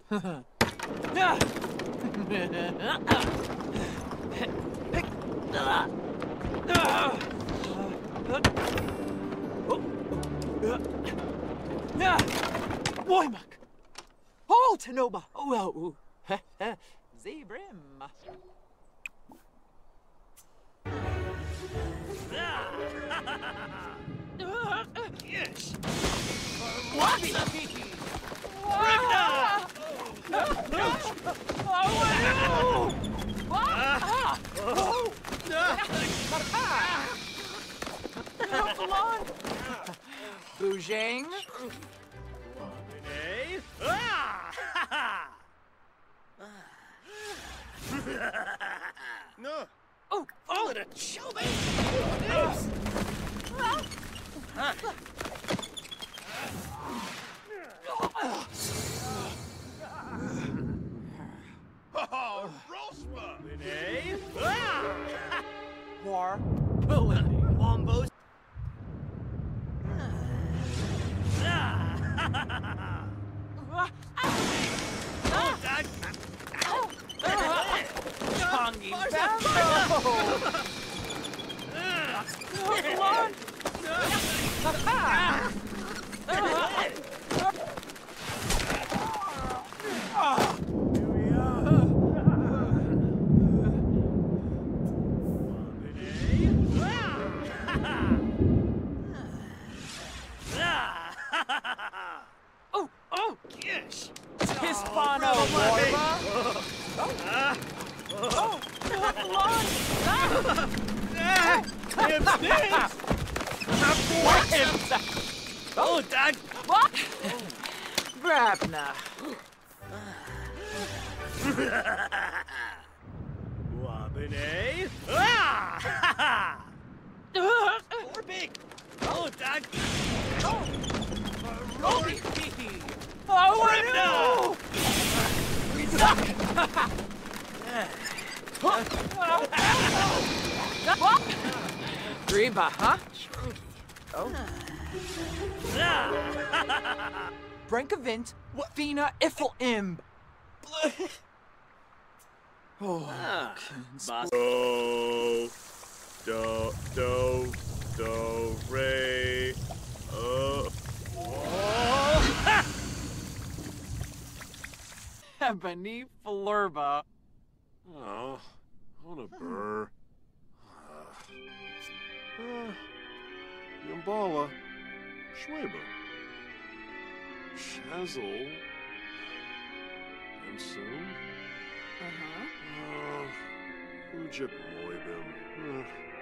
Woimak! Oh, Tanoba! Oh, Zebrim! Yes! Wabi! Boujang? No! Oh! Oh, the chubby! Oh, Rospa! War. Wombos! Tongi Bambo! Come on! Oh, yes! Hispano Warba! Oh, Oh, Dad! what? Grabna. Wabene! Or big! Oh, Dad! Roly! Oh, no! Reba, huh? Oh. Brankavint, Fina Iffle Imb. Oh, Do, re, Ebony Flurba. Oh, on a burr. Yambala, Schweba, Shazzle, and soon, Ujip Moibim.